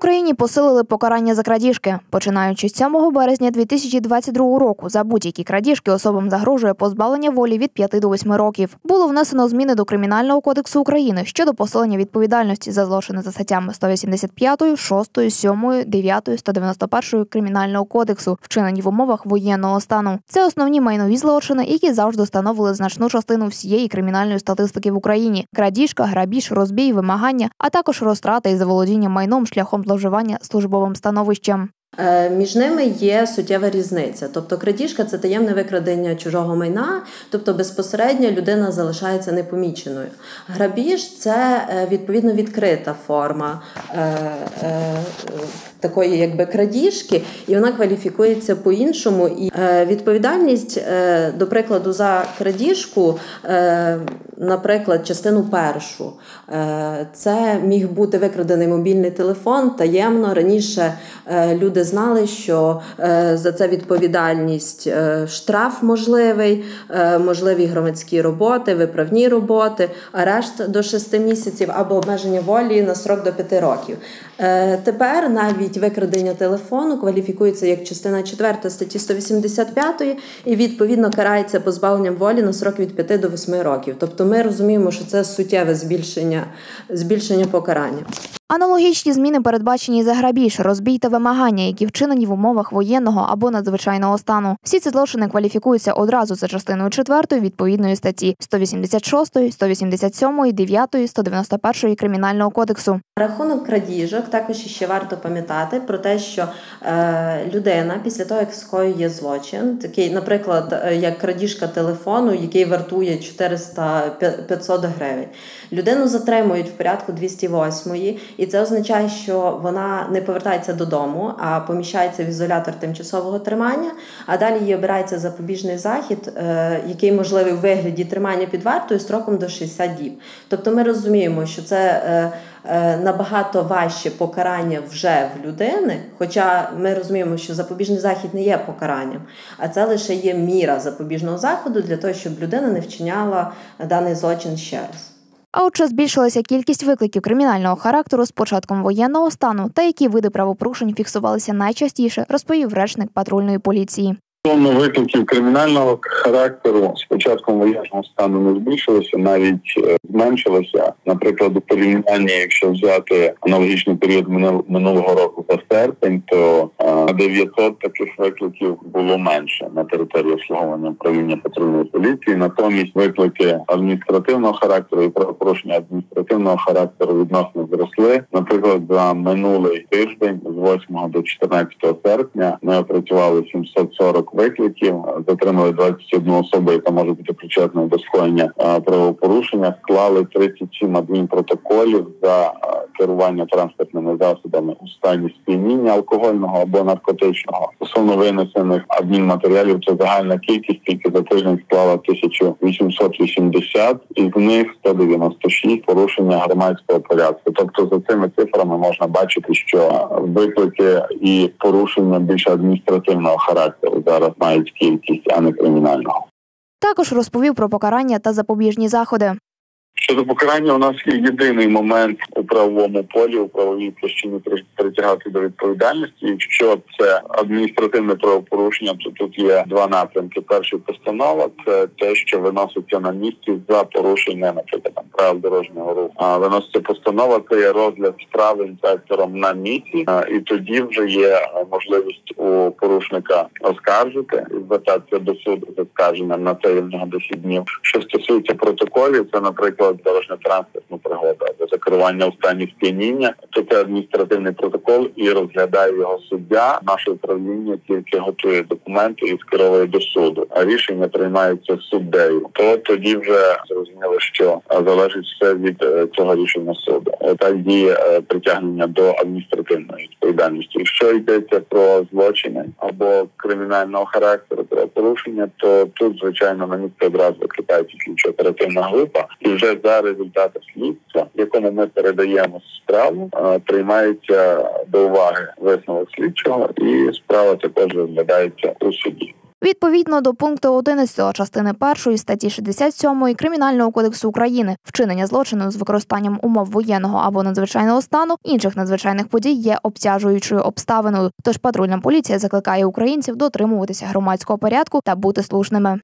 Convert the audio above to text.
Україні посилили покарання за крадіжки. Починаючи з 7 березня 2022 року, за будь-які крадіжки особам загрожує позбавлення волі від 5 до 8 років. Було внесено зміни до Кримінального кодексу України щодо посилення відповідальності за злочини за статтями 185, 6, 7, 9, 191 Кримінального кодексу, вчинені в умовах воєнного стану. Це основні майнові злочини, які завжди становили значну частину всієї кримінальної статистики в Україні. Крадіжка, грабіж, розбій, вимагання, а також розтрата і заволодіння майном шляхом зловживання службовим становищем. Між ними є суттєва різниця. Тобто крадіжка – це таємне викрадення чужого майна, тобто безпосередньо людина залишається непоміченою. Грабіж – це відповідно відкрита форма такої якби крадіжки, і вона кваліфікується по-іншому. І відповідальність, до прикладу, за крадіжку, наприклад, частину першу, це міг бути викрадений мобільний телефон таємно. Раніше люди знали, що за це відповідальність штраф можливий, можливі громадські роботи, виправні роботи, арешт до 6 місяців або обмеження волі на строк до 5 років. Тепер навіть викрадення телефону кваліфікується як частина 4 статті 185 і відповідно карається позбавленням волі на строк від 5 до 8 років. Тобто ми розуміємо, що це суттєве збільшення покарання. Аналогічні зміни передбачені за грабіж, розбій та вимагання, які вчинені в умовах воєнного або надзвичайного стану. Всі ці злочини кваліфікуються одразу за частиною 4 відповідної статті 186, 187, 9, 191 Кримінального кодексу. На рахунок крадіжок також ще варто пам'ятати про те, що людина після того, як скоює злочин, такий, наприклад, як крадіжка телефону, який вартує 400-500 гривень, людину затримують в порядку 208-ї, і це означає, що вона не повертається додому, а поміщається в ізолятор тимчасового тримання, а далі їй обирається запобіжний захід, який можливий у вигляді тримання під вартою строком до 60 діб. Тобто ми розуміємо, що це набагато важче покарання вже в людини, хоча ми розуміємо, що запобіжний захід не є покаранням, а це лише є міра запобіжного заходу для того, щоб людина не вчиняла даний злочин ще раз. А от чи збільшилася кількість викликів кримінального характеру з початком воєнного стану та які види правопорушень фіксувалися найчастіше, розповів речник патрульної поліції. Стосовно викликів кримінального характеру з початком воєнного стану не збільшилося, навіть зменшилося. Наприклад, у порівнянні, якщо взяти аналогічний період минулого року за серпень, то 900 таких викликів було менше на території обслуговування управління патрульної поліції. Натомість виклики адміністративного характеру і правопорушення адміністративного характеру відносно зросли. Наприклад, за минулий тиждень з 8 до 14 серпня ми опрацювали 740 викликів, затримали 21 особу, яка може бути причетною до скоєння правопорушення, склали 37 адмінпротоколів за керування транспортними засобами у стані сп'яніння алкогольного або наркотичного. Стосовно винесених адмінматеріалів, це загальна кількість тільки за тиждень склала 1880, із них 196 порушення громадського порядку. Тобто за цими цифрами можна бачити, що виклики і порушення більше адміністративного характеру зараз мають кількість, а не кримінального. Також розповів про покарання та запобіжні заходи. Щодо покарання, у нас є єдиний момент у правовому полі, у правовій площині притягати до відповідальності. Якщо це адміністративне правопорушення, то тут є два напрямки. Перший – постанова – це те, що виноситься на місці за порушення, наприклад, правил дорожнього руху. А виноситься постанова – це є розгляд справи інспектором на місці, і тоді вже є можливість у порушника оскаржити і звертатися до суду з оскарженням на це в нього 10 днів. Що стосується протоколів, це, наприклад, дорожньо-транспортну пригоду або за керування у стані сп'яніння, то це адміністративний протокол і розглядає його суддя. Наше управління тільки готує документи і скеровує до суду, а рішення приймається суддею. То тоді вже зрозуміло, що залежить все від цього рішення суду. Так діє притягнення до адміністративної відповідальності. Якщо йдеться про злочини або кримінального характеру, про порушення, то тут, звичайно, на місце одразу викликається слідчо-оперативна група, і вже за результати слідства, якому ми передаємо справу, приймається до уваги висновок слідчого, і справа також розглядається у суді. Відповідно до пункту 11 частини 1 статті 67 Кримінального кодексу України вчинення злочину з використанням умов воєнного або надзвичайного стану, інших надзвичайних подій є обтяжуючою обставиною. Тож патрульна поліція закликає українців дотримуватися громадського порядку та бути слушними.